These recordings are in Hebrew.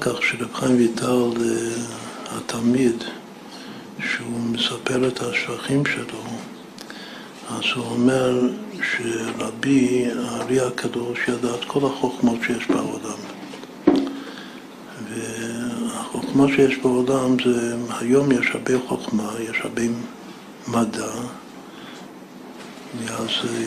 כך שרב חיים ויטל, התלמיד, שהוא מספר את השבחים שלו, אז הוא אומר שרבי הארי הקדוש ידע את כל החוכמות שיש בעולם. והחוכמה שיש בעולם זה, היום יש הרבה חוכמה, יש הרבה מדע, מאז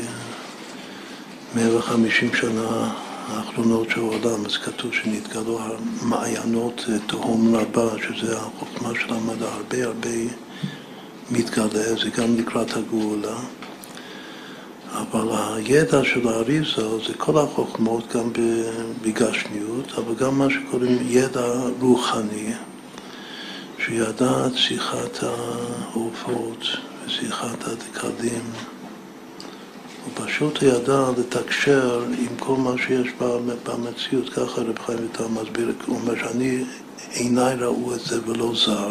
150 שנה האחרונות של העולם, אז כתוב שנתגלו מעיינות תהום רבה, שזה החוכמה של המדע, הרבה מתגלה, זה גם לקראת הגאולה. אבל הידע של האריז"ל זה כל החוכמות, גם בגשמיות, אבל גם מה שקוראים ידע רוחני, שידע את שיחת העופות ושיחת הדקלים. הוא פשוט ידע לתקשר עם כל מה שיש במציאות, ככה רב חיים ויטל מסביר, הוא אומר שאני עיניי ראו את זה ולא זר.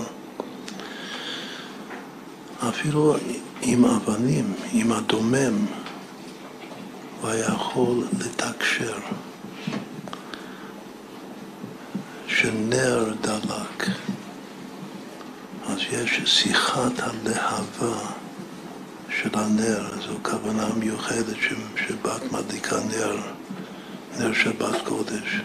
אפילו עם אבנים, עם הדומם, הוא היה יכול לתקשר, שנר דלק. אז יש שיחת הלהבה של הנר, זו כוונה מיוחדת שבת מדליקה נר שבת קודש.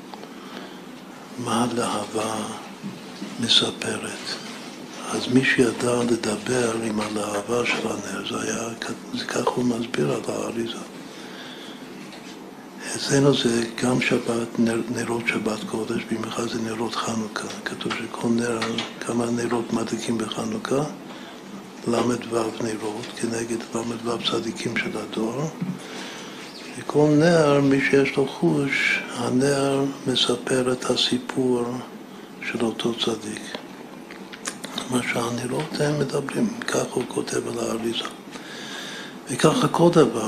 מה הלהבה מספרת? אז מי שידע לדבר עם הלהבה של הנר, זה כך הוא מסביר על האריז"ל. אצלנו זה גם שבת, נרות שבת קודש, במיוחד זה נרות חנוכה. כתוב שכל נר, כמה נרות מדליקים בחנוכה, ל"ו נרות, כנגד ל"ו צדיקים של הדור. וכל נר, מי שיש לו חוש, הנר מספר את הסיפור של אותו צדיק. מה שהנרות הם מדברים, כך הוא כותב על האריז"ל. וככה כל דבר,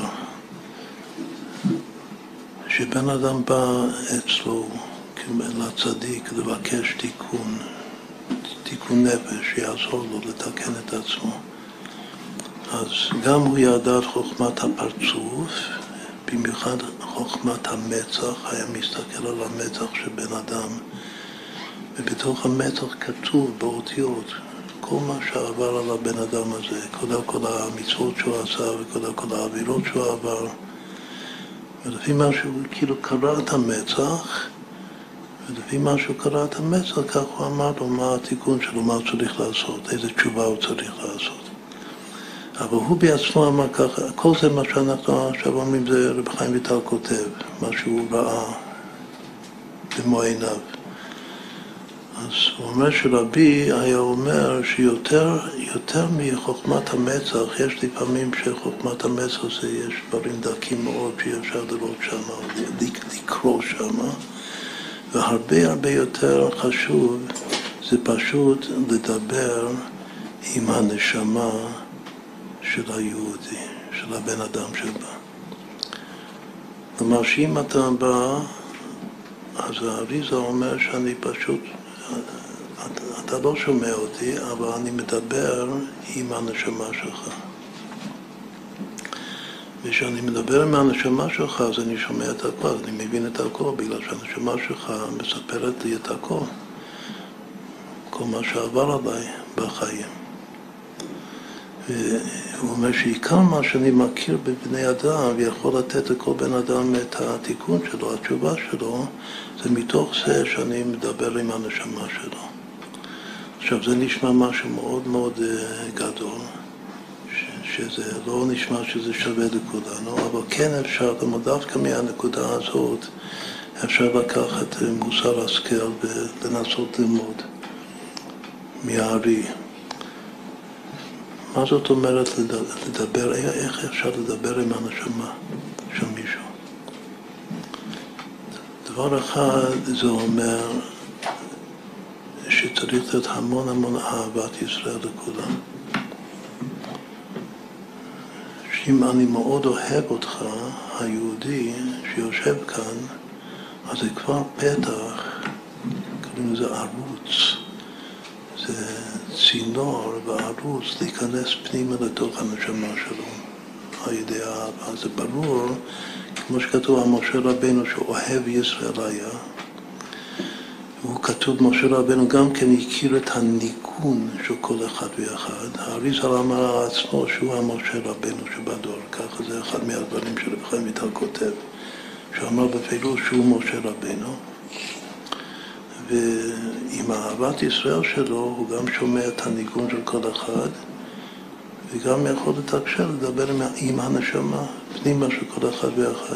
שבן אדם בא אצלו לצדיק לבקש תיקון נפש, שיעזור לו לתקן את עצמו. אז גם הוא ידע את חוכמת הפרצוף, במיוחד חוכמת המצח, היה מסתכל על המצח של בן אדם, ובתוך המצח כתוב באותיות כל מה שעבר על הבן אדם הזה, כל המצוות שהוא עשה וכל העבירות שהוא עבר. ולפי מה שהוא כאילו קרא את המצח, ולפי מה שהוא קרא את המצח, כך הוא אמר לו מה התיקון שלו, מה הוא צריך לעשות, איזה תשובה הוא צריך לעשות. אבל הוא בעצמו אמר ככה, כל זה מה שאנחנו עכשיו אומרים זה רב חיים ויטל כותב, מה שהוא ראה במו עיניו. אז הוא אומר שרבי היה אומר שיותר מחוכמת המצח, יש לפעמים שחוכמת המצח זה יש דברים דקים מאוד שאפשר לראות שם, לקרוא שם, והרבה יותר חשוב זה פשוט לדבר עם הנשמה של היהודי, של הבן אדם שבא. כלומר שאם אתה בא, אז האריז"ל אומר שאני פשוט, אתה לא שומע אותי, אבל אני מדבר עם הנשמה שלך. וכשאני מדבר עם הנשמה שלך, אז אני שומע את הכל, אני מבין את הכל, בגלל שהנשמה שלך מספרת לי את הכל. כל מה שעבר עליי בחיים. והוא אומר שעיקר מה שאני מכיר בבני אדם, ויכול לתת לכל בן אדם את התיקון שלו, התשובה שלו, זה מתוך זה שאני מדבר עם הנשמה שלו. עכשיו זה נשמע משהו מאוד מאוד גדול, שזה לא נשמע שזה שווה לכולנו, אבל כן אפשר, דווקא מהנקודה הזאת, אפשר לקחת מוסר השכל ולנסות ללמוד מהארי. מה זאת אומרת לדבר, איך אפשר לדבר עם הנשמה של מישהו? דבר אחד זה אומר שצריך להיות המון אהבת ישראל לכולם. שאם אני מאוד אוהב אותך, היהודי שיושב כאן, אז זה כבר פתח, קוראים לזה ערוץ. זה צינור וערוץ להיכנס פנימה לתוך הנשמה שלו. הידי האהבה. זה ברור, כמו שכתוב על משה רבינו שאוהב ישראל היה, הוא כתוב משה רבנו גם כן הכיר את הניגון של כל אחד ואחד. האריז"ל אמר על עצמו שהוא המשה רבנו שבדור, ככה זה אחד מהדברים שרב חיים ויטל כותב, שאמר בפירוש שהוא משה רבנו, ועם אהבת ישראל שלו הוא גם שומע את הניגון של כל אחד, וגם יכול לתקשר, לדבר עם הנשמה, פנימה של כל אחד ואחד.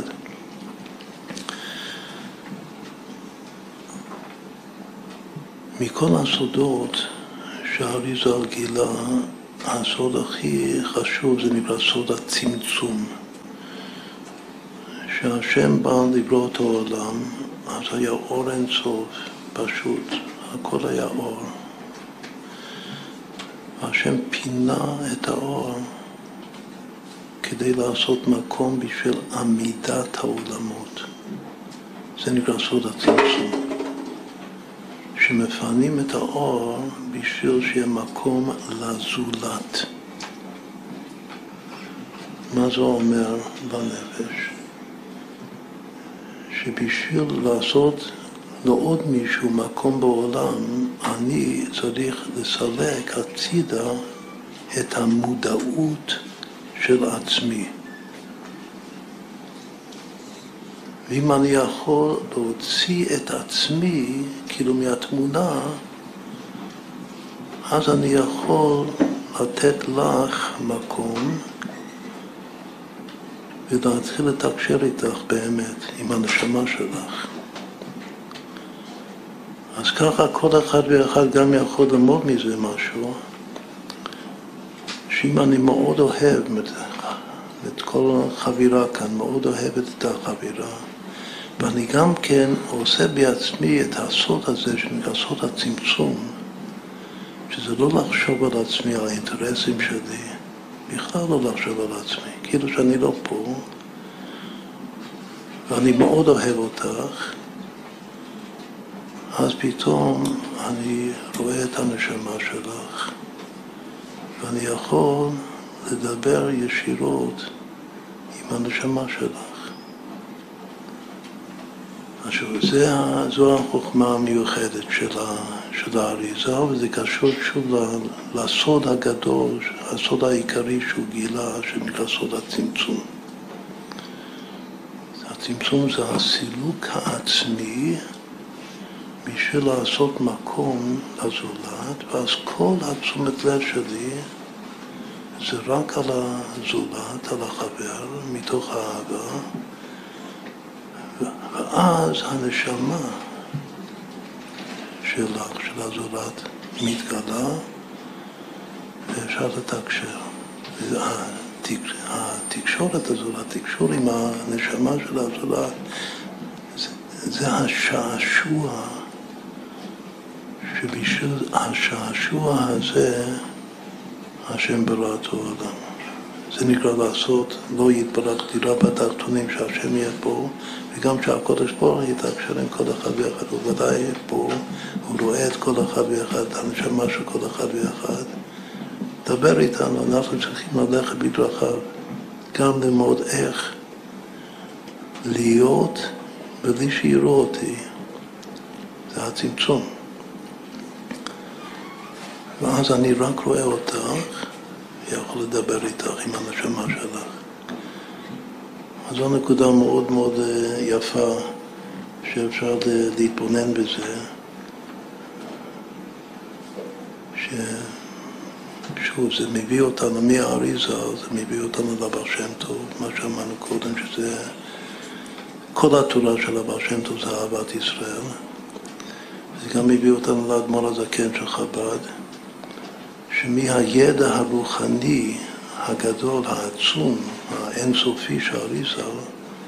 מכל הסודות שהאריז"ל גילה, הסוד הכי חשוב זה נקרא סוד הצמצום. שהשם בא לברוא את העולם, אז היה אור אין סוף, פשוט, הכל היה אור. השם פינה את האור כדי לעשות מקום בשביל עמידת העולמות. זה נקרא סוד הצמצום. שמפנים את האור בשביל שיהיה מקום לזולת. מה זה אומר לנפש? שבשביל לעשות לעוד מישהו מקום בעולם, אני צריך לסלק הצידה את המודעות של עצמי. ואם אני יכול להוציא את עצמי, כאילו מהתמונה, אז אני יכול לתת לך מקום ולהתחיל לתקשר איתך באמת, עם הנשמה שלך. אז ככה כל אחד ואחד גם יכול ללמוד מזה משהו, שאם אני מאוד אוהב את כל החבירה כאן, מאוד אוהבת את החבירה, ואני גם כן עושה בעצמי את הסוד הזה שנקרא סוד הצמצום, שזה לא לחשוב על עצמי, על האינטרסים שלי, בכלל לא לחשוב על עצמי, כאילו שאני לא פה, ואני מאוד אוהב אותך, אז פתאום אני רואה את הנשמה שלך, ואני יכול לדבר ישירות עם הנשמה שלך. עכשיו, זו החוכמה המיוחדת של האריז"ל, וזה קשור שוב לסוד הגדול, הסוד העיקרי שהוא גילה, שנקרא סוד הצמצום. הצמצום זה הסילוק העצמי בשביל לעשות מקום לזולת, ואז כל התשומת לב שלי זה רק על הזולת, על החבר, מתוך האהבה, ואז הנשמה שלך, של הזולת, מתגלה ואפשר לתקשר. התקשורת הזו, התקשור עם הנשמה של הזולת, זה השעשוע, שבשביל השעשוע הזה השם ברא את העולם. זה נקרא לעשות, לא יתברך דירה בתחתונים שהשם יהיה פה, וגם שהקודש פה יתקשר עם כל אחד ואחד, הוא ודאי פה, הוא רואה את כל אחד ואחד, הנשמה של כל אחד ואחד. דבר איתנו, אנחנו צריכים ללכת בדרכיו, גם ללמוד איך להיות בלי שיראו אותי. זה הצמצום. ואז אני רק רואה אותך, יכול לדבר איתך עם הנשמה שלך. אז זו נקודה מאוד מאוד יפה שאפשר להתבונן בזה, שוב, זה מביא אותנו מהאריז"ל, זה מביא אותנו לבעל שם טוב, מה שאמרנו קודם, שזה כל התורה של הבעל שם טוב זה אהבת ישראל. זה גם מביא אותנו לאדמו"ר הזקן של חב"ד, שמהידע הרוחני הגדול, העצום, האינסופי של האריז"ל,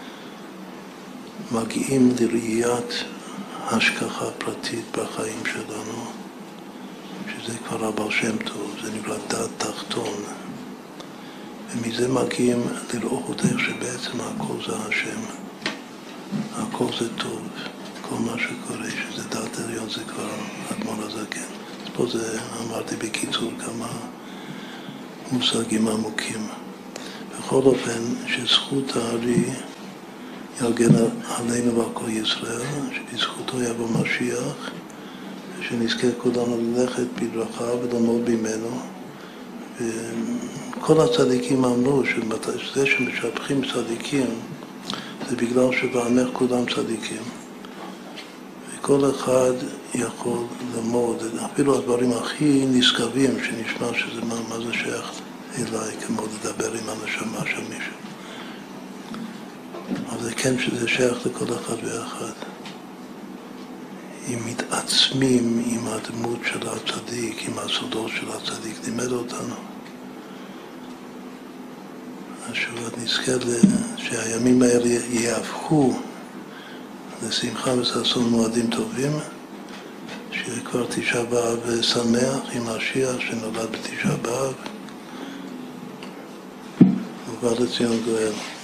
מגיעים לראיית השגחה פרטית בחיים שלנו, שזה כבר הבעל שם טוב, זה נקרא דעת תחתון. ומזה מגיעים לראות איך שבעצם הכל זה השם, הכל זה טוב, כל מה שקורה, שזה דעת עליון, זה כבר אדמו"ר הזקן. אז פה זה, אמרתי בקיצור, כמה מושגים עמוקים. בכל אופן, שזכות הארי יגן עלינו ועל כל ישראל, שבזכותו יבוא משיח, שנזכה כולנו ללכת בדרכיו וללמוד ממנו. כל הצדיקים אמרו שזה שמשבחים צדיקים זה בגלל שבעמך כולם צדיקים. וכל אחד יכול ללמוד, אפילו הדברים הכי נשגבים שנשמע שזה מה זה שייך אליי, כמו לדבר עם הנשמה של מישהו. אבל זה כן שזה שייך לכל אחד ואחד. אם מתעצמים עם הדמות של הצדיק, עם הסודות של הצדיק, לימד אותנו. אז נזכה שהימים האלה יהפכו לשמחה וששון מועדים טובים, שיהיה כבר תשעה באב שמח עם משיח שנולד בתשעה באב, ובא לציון גואל.